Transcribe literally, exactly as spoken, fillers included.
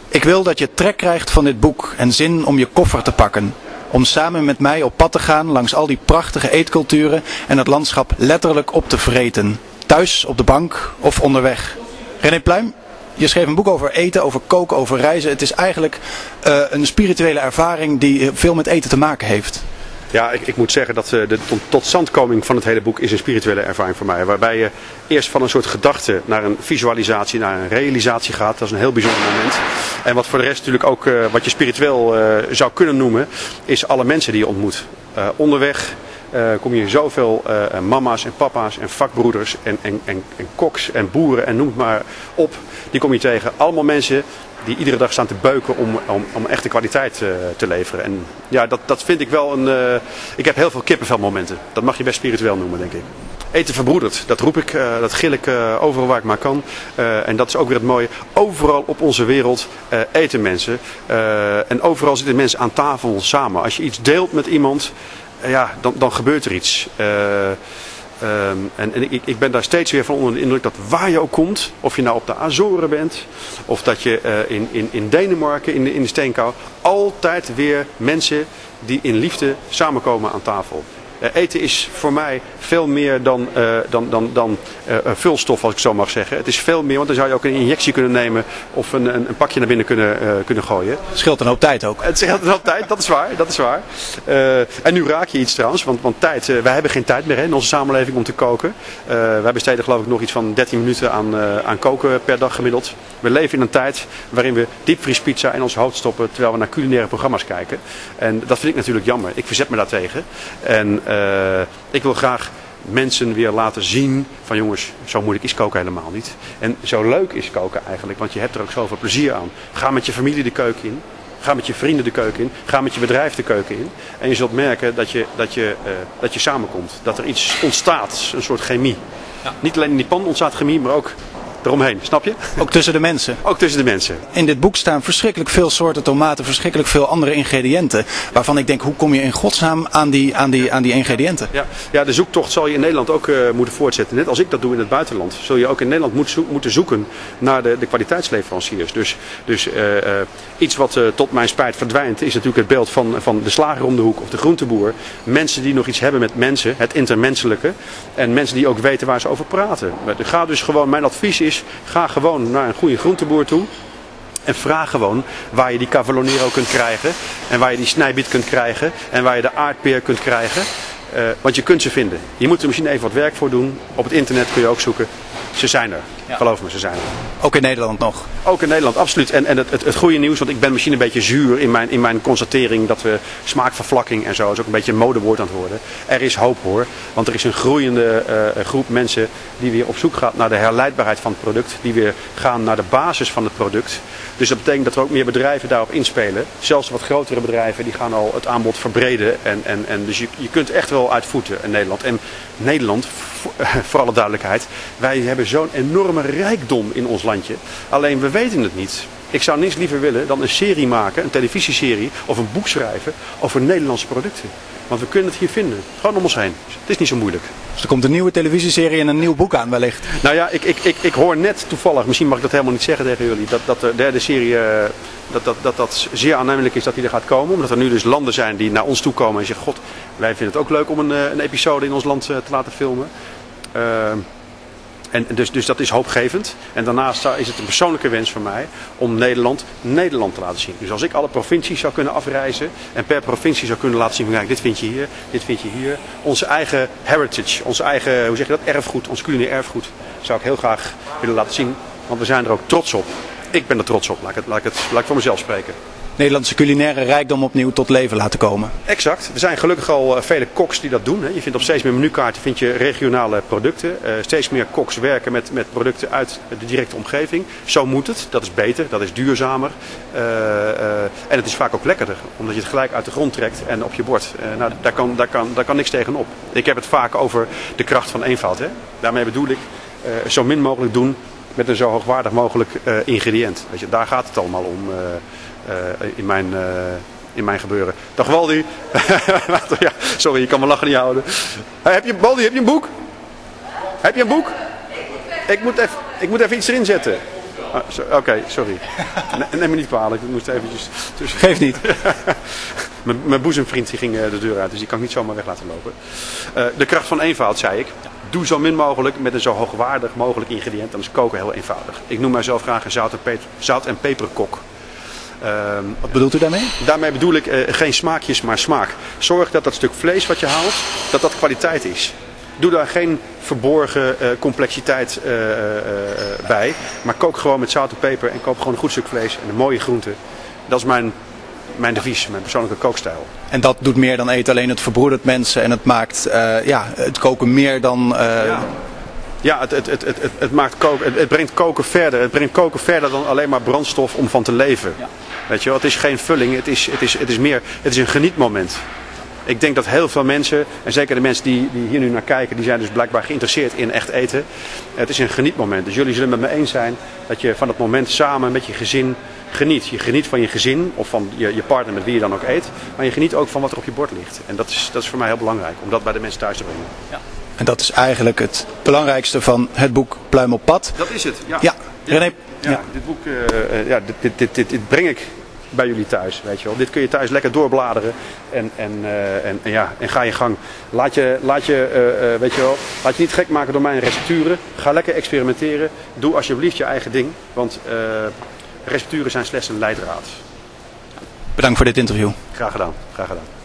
Ik wil dat je trek krijgt van dit boek en zin om je koffer te pakken. Om samen met mij op pad te gaan langs al die prachtige eetculturen en het landschap letterlijk op te vreten. Thuis, op de bank of onderweg. René Pluim, je schreef een boek over eten, over koken, over reizen. Het is eigenlijk uh, een spirituele ervaring die veel met eten te maken heeft. Ja, ik, ik moet zeggen dat uh, de tot, totstandkoming van het hele boek is een spirituele ervaring voor mij. Waarbij je eerst van een soort gedachte naar een visualisatie, naar een realisatie gaat. Dat is een heel bijzonder moment. En wat voor de rest natuurlijk ook, uh, wat je spiritueel uh, zou kunnen noemen, is alle mensen die je ontmoet. Uh, onderweg uh, kom je zoveel uh, mama's en papa's en vakbroeders en, en, en, en koks en boeren en noem het maar op. Die kom je tegen. Allemaal mensen die iedere dag staan te beuken om, om, om echte kwaliteit uh, te leveren. En ja, dat, dat vind ik wel een... Uh, ik heb heel veel kippenvelmomenten. Dat mag je best spiritueel noemen, denk ik. Eten verbroedert, dat roep ik, uh, dat gil ik uh, overal waar ik maar kan. Uh, en dat is ook weer het mooie. Overal op onze wereld uh, eten mensen. Uh, en overal zitten mensen aan tafel samen. Als je iets deelt met iemand, uh, ja, dan, dan gebeurt er iets. Uh, Um, en en ik, ik ben daar steeds weer van onder de indruk dat waar je ook komt, of je nou op de Azoren bent, of dat je uh, in, in, in Denemarken, in de, in de steenkou, altijd weer mensen die in liefde samenkomen aan tafel. Uh, eten is voor mij veel meer dan, uh, dan, dan, dan uh, vulstof, als ik zo mag zeggen. Het is veel meer, want dan zou je ook een injectie kunnen nemen of een, een, een pakje naar binnen kunnen, uh, kunnen gooien. Het scheelt een hoop tijd ook. Het scheelt een hoop tijd, dat is waar. Dat is waar. Uh, en nu raak je iets trouwens, want, want tijd, uh, wij hebben geen tijd meer hè, in onze samenleving om te koken. Uh, wij besteden geloof ik nog iets van dertien minuten aan, uh, aan koken per dag gemiddeld. We leven in een tijd waarin we diepvriespizza in ons hoofd stoppen terwijl we naar culinaire programma's kijken. En dat vind ik natuurlijk jammer. Ik verzet me daartegen. En uh, ik wil graag mensen weer laten zien van jongens, zo moeilijk is koken helemaal niet. En zo leuk is koken eigenlijk, want je hebt er ook zoveel plezier aan. Ga met je familie de keuken in. Ga met je vrienden de keuken in. Ga met je bedrijf de keuken in. En je zult merken dat je, dat je, uh, dat je samenkomt. Dat er iets ontstaat, een soort chemie. Ja. Niet alleen in die pan ontstaat chemie, maar ook eromheen, snap je? Ook tussen de mensen? Ook tussen de mensen. In dit boek staan verschrikkelijk veel soorten tomaten, verschrikkelijk veel andere ingrediënten. Waarvan ik denk, hoe kom je in godsnaam aan die, aan die, aan die ingrediënten? Ja, ja, de zoektocht zal je in Nederland ook uh, moeten voortzetten. Net als ik dat doe in het buitenland. Zul je ook in Nederland moet zo moeten zoeken naar de, de kwaliteitsleveranciers. Dus, dus uh, uh, iets wat uh, tot mijn spijt verdwijnt is natuurlijk het beeld van, van de slager om de hoek of de groenteboer. Mensen die nog iets hebben met mensen, het intermenselijke. En mensen die ook weten waar ze over praten. Ga dus gewoon, mijn advies is, ga gewoon naar een goede groenteboer toe. En vraag gewoon waar je die Cavallonero kunt krijgen. En waar je die snijbiet kunt krijgen. En waar je de aardpeer kunt krijgen. Uh, want je kunt ze vinden. Je moet er misschien even wat werk voor doen. Op het internet kun je ook zoeken. Ze zijn er. Ja. Geloof me, ze zijn er. Ook in Nederland nog? Ook in Nederland, absoluut. En, en het, het, het goede nieuws, want ik ben misschien een beetje zuur in mijn, in mijn constatering dat we smaakvervlakking en zo, is ook een beetje een modewoord aan het worden. Er is hoop hoor, want er is een groeiende uh, groep mensen die weer op zoek gaat naar de herleidbaarheid van het product. Die weer gaan naar de basis van het product. Dus dat betekent dat er ook meer bedrijven daarop inspelen. Zelfs wat grotere bedrijven die gaan al het aanbod verbreden. En, en, en dus je, je kunt echt wel uitvoeten in Nederland. En Nederland, voor, voor alle duidelijkheid, wij hebben zo'n enorme rijkdom in ons landje. Alleen we weten het niet. Ik zou niets liever willen dan een serie maken, een televisieserie of een boek schrijven over Nederlandse producten. Want we kunnen het hier vinden. Gewoon om ons heen. Het is niet zo moeilijk. Dus er komt een nieuwe televisieserie en een nieuw boek aan wellicht. Nou ja, ik, ik, ik, ik hoor net toevallig, misschien mag ik dat helemaal niet zeggen tegen jullie, dat, dat de derde serie, uh, dat, dat, dat dat zeer aannemelijk is dat die er gaat komen. Omdat er nu dus landen zijn die naar ons toe komen en zeggen, god, wij vinden het ook leuk om een, een episode in ons land uh, te laten filmen. Uh, En dus, dus dat is hoopgevend. En daarnaast is het een persoonlijke wens van mij om Nederland Nederland te laten zien. Dus als ik alle provincies zou kunnen afreizen en per provincie zou kunnen laten zien van kijk, dit vind je hier, dit vind je hier. Onze eigen heritage, onze eigen, hoe zeg je dat, erfgoed, ons culinair erfgoed zou ik heel graag willen laten zien. Want we zijn er ook trots op. Ik ben er trots op, laat ik het, laat ik het, laat ik voor mezelf spreken. Nederlandse culinaire rijkdom opnieuw tot leven laten komen. Exact. Er zijn gelukkig al uh, vele koks die dat doen. Hè. Je vindt op steeds meer menukaarten vind je regionale producten. Uh, steeds meer koks werken met, met producten uit de directe omgeving. Zo moet het. Dat is beter. Dat is duurzamer. Uh, uh, en het is vaak ook lekkerder. Omdat je het gelijk uit de grond trekt en op je bord. Uh, nou, daar kan, daar, kan, daar kan niks tegenop. Ik heb het vaak over de kracht van eenvoud. Hè. Daarmee bedoel ik uh, zo min mogelijk doen met een zo hoogwaardig mogelijk uh, ingrediënt. Weet je, daar gaat het allemaal om. Uh, Uh, in, mijn, uh, in mijn gebeuren. Dag Waldi. Ja, sorry, je kan mijn lachen niet houden. Hey, heb je, Waldi, heb je een boek? Heb je een boek? Ik moet even, ik moet even iets erin zetten. Ah, so, Oké, okay, sorry. Ne neem me niet kwalijk, ik moest eventjes tussen. Geef niet. Mijn boezemvriend die ging de deur uit, dus die kan ik niet zomaar weg laten lopen. Uh, de kracht van eenvoud, zei ik. Doe zo min mogelijk met een zo hoogwaardig mogelijk ingrediënt. Dan is koken heel eenvoudig. Ik noem mijzelf graag een zout en, zout en peperkok. Uh, Wat bedoelt u daarmee? Daarmee bedoel ik uh, geen smaakjes, maar smaak. Zorg dat dat stuk vlees wat je haalt, dat dat kwaliteit is. Doe daar geen verborgen uh, complexiteit uh, uh, uh, bij. Maar kook gewoon met zout en peper en koop gewoon een goed stuk vlees en een mooie groente. Dat is mijn, mijn devies, mijn persoonlijke kookstijl. En dat doet meer dan eten, alleen het verbroedert mensen en het maakt uh, ja, het koken meer dan... Uh... Ja. Ja, het, het, het, het, het, het, maakt koken, het, het brengt koken verder. Het brengt koken verder dan alleen maar brandstof om van te leven. Ja. Weet je wel, het is geen vulling, het is, het, is, het is meer, het is een genietmoment. Ik denk dat heel veel mensen, en zeker de mensen die, die hier nu naar kijken, die zijn dus blijkbaar geïnteresseerd in echt eten. Het is een genietmoment. Dus jullie zullen met me eens zijn dat je van het moment samen met je gezin geniet. Je geniet van je gezin of van je, je partner met wie je dan ook eet. Maar je geniet ook van wat er op je bord ligt. En dat is, dat is voor mij heel belangrijk, om dat bij de mensen thuis te brengen. Ja. En dat is eigenlijk het belangrijkste van het boek Pluim op pad. Dat is het, ja. Ja, René. Ja, ja. Ja. Dit boek, uh, ja, dit, dit, dit, dit, dit breng ik bij jullie thuis, weet je wel. Dit kun je thuis lekker doorbladeren en, en, uh, en, en, ja, en ga je gang. Laat je, laat, je, uh, uh, weet je wel, laat je niet gek maken door mijn recepturen. Ga lekker experimenteren. Doe alsjeblieft je eigen ding, want uh, recepturen zijn slechts een leidraad. Bedankt voor dit interview. Graag gedaan, graag gedaan.